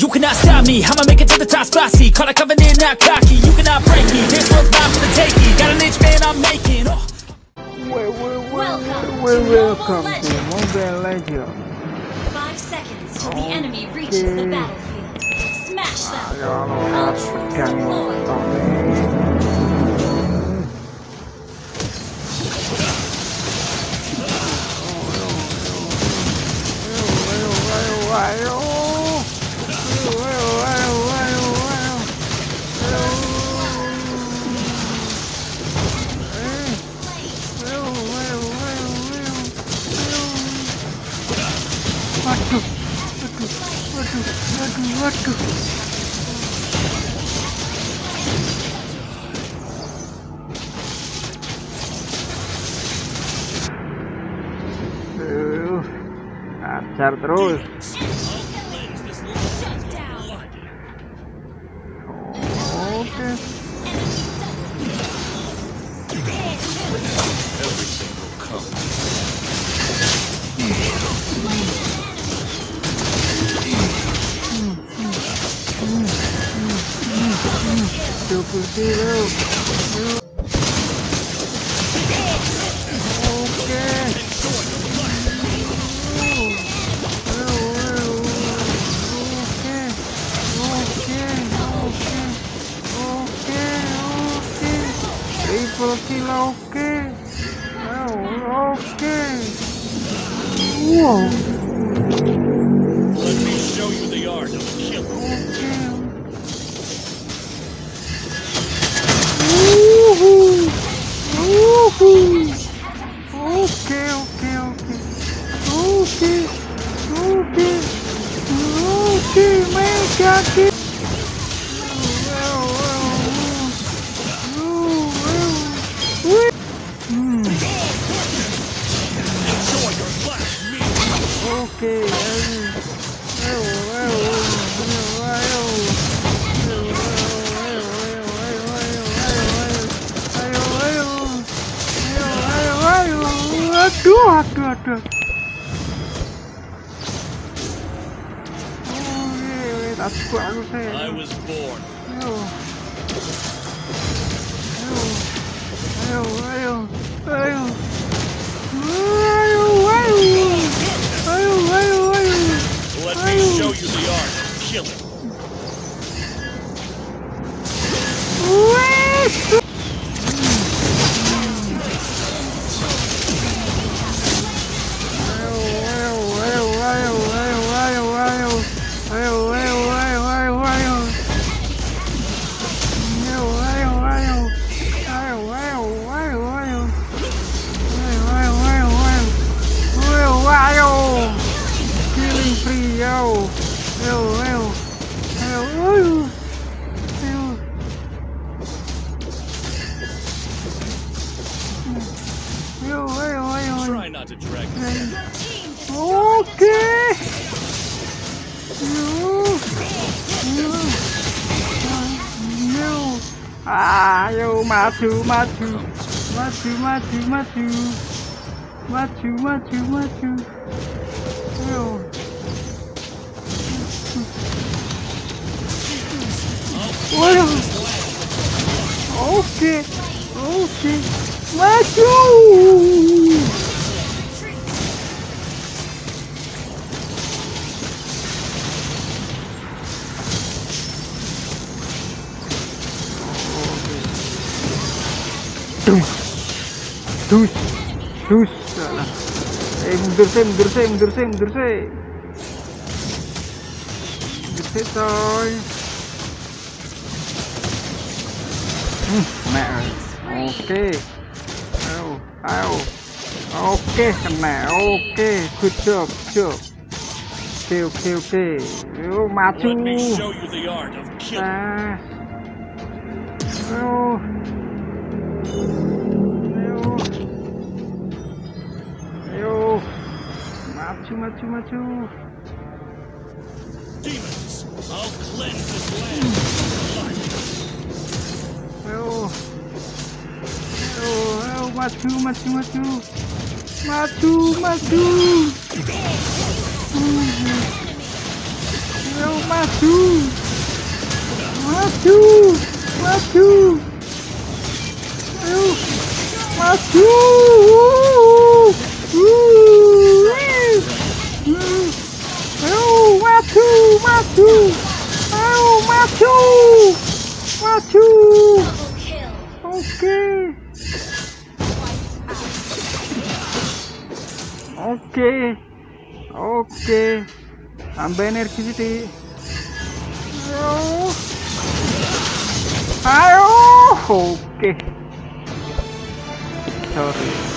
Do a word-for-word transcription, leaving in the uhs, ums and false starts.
You cannot stop me, I'ma make it to the top spicy. Call a covenant, not cocky. You cannot break me, this world's mine for the taking. Got an inch man, I'm making. Oh. Well, well, well, well, welcome to Mobile Legends. Five seconds till the enemy reaches the battlefield. Smash them. Ultra deployed. Waduh, waduh, waduh, waduh, waduh. Aduh, acar terus. Oke. Double zero. Okay. Triple kill, okay. Oh, okay. Whoa. Let me show you the art of killing. Okay. Woohoo! Woohoo! Okay, okay, okay. Okay. Okay. Okay, mega kill. Okay. Aduh, aduh, aduh. Oh, yeah, that's what I was saying. I was born. Ayo, ayo, ayo, ayo, ayo, ayo, ayo, ayo, ayo. Let me show you the art of killing. Wait. Killing free, yo. Yo, yo. Yo, yo. Yo. Yo, yo, yo. Try not to drag me down. Okay. Yo. Yo. Yo. Ah, yo, maju, maju. Maju, maju, maju. Maju, maju, maju. Yo. Waduh. Oke. Oke. Maju. Dus. Dus. Dus. Eh, mundur sih, mundur sih, mundur sih, mundur sih. Mundur sih, coy. Hmm, kena. Oke. Ayo, ayo. Oke, kena. Oke, good job, good job. Oke, oke, oke. Yo, maju. Let me show you the art of killing. Nah. Ayo. Ayo. Maju, maju, maju. Demons, I'll cleanse this land. Ayo. Ayo, ayo, maju, maju, maju. Maju, maju. Ayo, maju, maju, maju, ayo, maju, ayo, maju, maju, ayo, maju, maju, Double kill. oke, oke, oke, tambah energi sih. Ayo, ayo, oke, sorry.